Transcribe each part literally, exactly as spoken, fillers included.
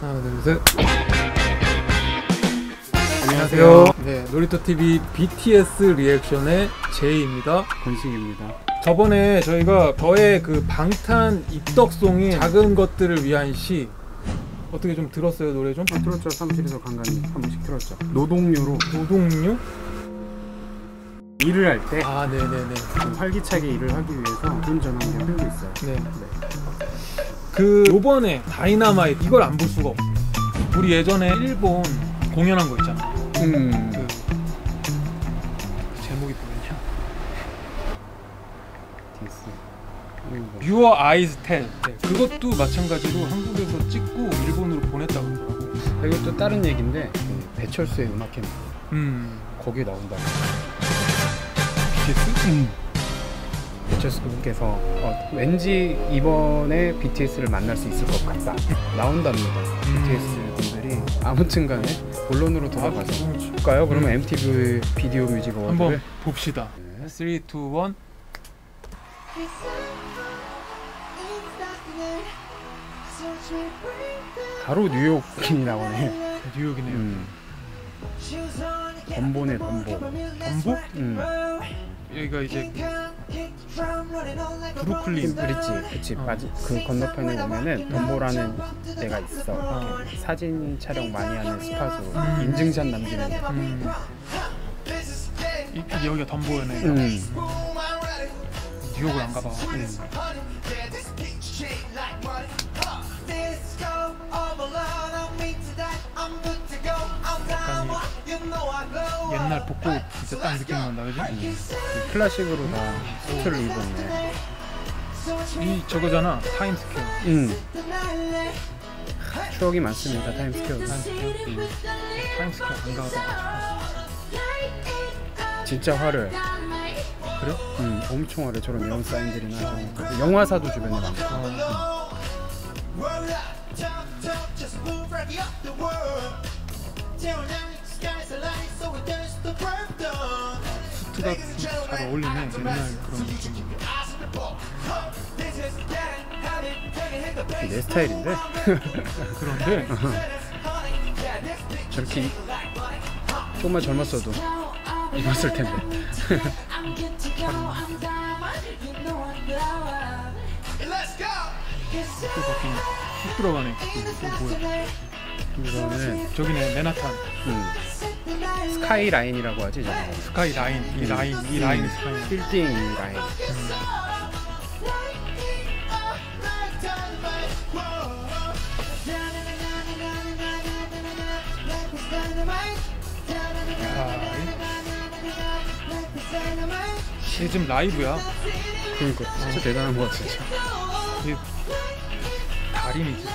하나 둘 셋. 안녕하세요. 네, 놀이터티비 비티에스 리액션의 제이입니다. 권식입니다. 저번에 저희가 저의 그 방탄 입덕송인 작은 것들을 위한 시 어떻게 좀 들었어요? 노래 좀? 아, 들었죠. 사무실에서 간간히 한 번씩 들었죠. 노동요로. 노동요? 일을 할 때 아, 네네네. 활기차게 일을 하기 위해서 그런 전환을 하고 있어요. 네. 네. 그 요번에 다이너마이트 이걸 안 볼 수가 없어. 우리 예전에 일본 공연한 거 있잖아. 음. 그, 그 제목이 뭐였냐? 디스. Your Eyes Tell. 네, 그것도 마찬가지로 한국에서 찍고 일본으로 보냈다고 그러더라고. 이것도 다른 얘기인데 그 배철수의 음악 캠프. 음. 거기에 나온다고. 비티에스? 음. 배철수 분께서 어, 왠지 이번에 비티에스를 만날 수 있을 것 같다. 나온답니다. 음. 비티에스 분들이 아무튼간에 본론으로 돌아가서 볼까요? 그러면 음. 엠티비 비디오 뮤직 어워드를 한번 봅시다. 네. 삼, 이, 일. 바로 뉴욕이 나오네. 뉴욕이네요. 음. 덤보네 덤보. 덤보? 음. 여기가 이제 브루클린 브릿지, 그치. 어. 맞지. 그 건너편에 보면은 덤보라는 데가 있어. 어. 이렇게 사진 촬영 많이 하는 스팟으로 음. 인증샷 남기는 데. 음. 이, 이 여기가 덤보였네. 음. 뉴욕을 안 가봐. 음. 약간 이 옛날 복고 진짜 딱 느낌 난다, 그지? 음. 클래식으로 다 수트를 입었네. 이 저거잖아, 타임스퀘어. 음. 추억이 많습니다. 타임스퀘어. 타임스퀘어. 음. 타임스퀘어 안 가봐. 진짜 화려해. 그래? 음, 엄청 화려해. 저런 네온 사인들이나 저런 영화사도 주변에 많고. 어. 수트가 좀 잘 어울리네. 옛날 그런 느낌. 내 스타일인데? 그런데 저렇게 이- 조금만 젊었어도 입었을 텐데. 또 바뀐 쑥 들어가네. 또 뭐야? 이거는 저기네, 맨하탄. 음, 스카이 라인이라고 하지. 저거. 스카이 라인. 이 라인, 이 라인이 스카이. 빌딩 이 라인. 이게 지금 라이브야. 그러니까 진짜 대단한 것 같아. 진짜. 이게 달인이지.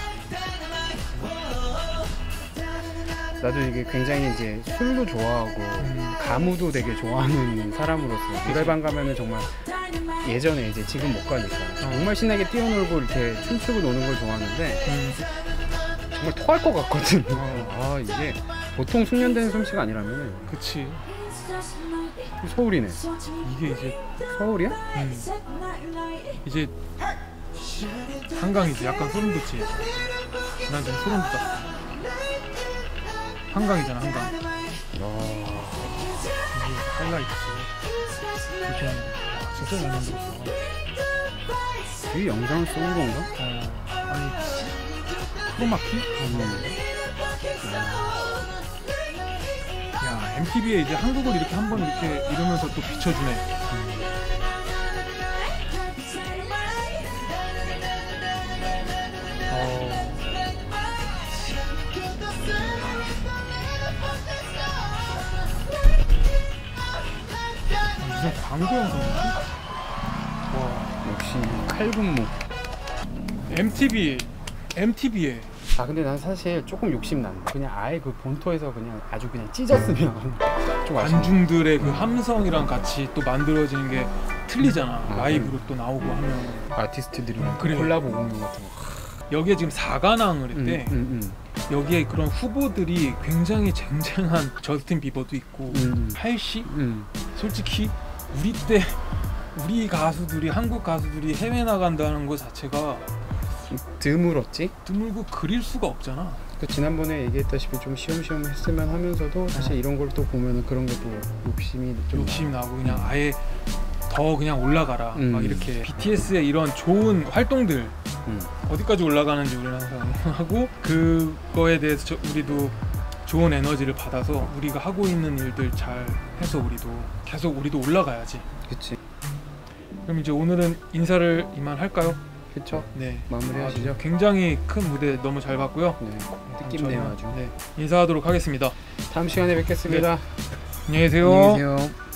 나도 이게 굉장히 이제 술도 좋아하고 음. 가무도 되게 좋아하는 사람으로서 노래방 가면은 정말 예전에 이제 지금 못 가니까 정말 신나게 뛰어놀고 이렇게 춤추고 노는 걸 좋아하는데 음. 정말 토할 것 같거든. 아 이게 보통 숙련된 솜씨가 아니라면 그치. 서울이네. 이게 이제 서울이야? 음. 이제 한강이지. 약간 소름 돋지. 난 지금 소름 돋았어. 한강이잖아, 한강. 야, 이게 하이라이트지. 이렇게 하는 거. 와, 진짜 잘 만들었어. 이 영상을 쏘는 건가? 어, 아니, 크로마키? 음. 야, 엠티비에 이제 한국을 이렇게 한번 이렇게 이러면서 또 비춰주네. 어. 무슨 광고 영상이지? 와. 역시 칼군무. 엠티비, 엠티비에. 아 근데 난 사실 조금 욕심 난다. 그냥 아예 그 본토에서 그냥 아주 그냥 찢었으면 좀 아쉽네. 관중들의 그 함성이랑 같이 또 만들어지는 게 틀리잖아. 아, 라이브로 그래. 또 나오고 하면. 아티스트들이랑 그래. 콜라보 공연 같은 거. 여기에 지금 사관왕을 했대. 음, 음, 여기에 그런 후보들이 굉장히 쟁쟁한 저스틴 비버도 있고 음. 할시? 음. 솔직히 우리 때 우리 가수들이 한국 가수들이 해외 나간다는 것 자체가 드물었지? 드물고 그릴 수가 없잖아. 그 지난번에 얘기했다시피 좀 시험시험 했으면 하면서도 사실 어. 이런 걸 또 보면은 그런 게 또 욕심이 좀 욕심 나. 나고 그냥 아예 더 그냥 올라가라 음. 막 이렇게 비티에스의 이런 좋은 활동들 음. 어디까지 올라가는지 우리는 항상 하고 그거에 대해서 저, 우리도 좋은 에너지를 받아서 우리가 하고 있는 일들 잘 해서 우리도 계속 우리도 올라가야지. 그치. 그럼 이제 오늘은 인사를 이만 할까요? 그쵸. 네. 마무리하시죠. 아, 굉장히 큰 무대 너무 잘 봤고요. 네. 느낌내요 저는, 아주. 네. 인사하도록 하겠습니다. 다음 시간에 뵙겠습니다. 안녕히 계세요. 안녕히 계세요.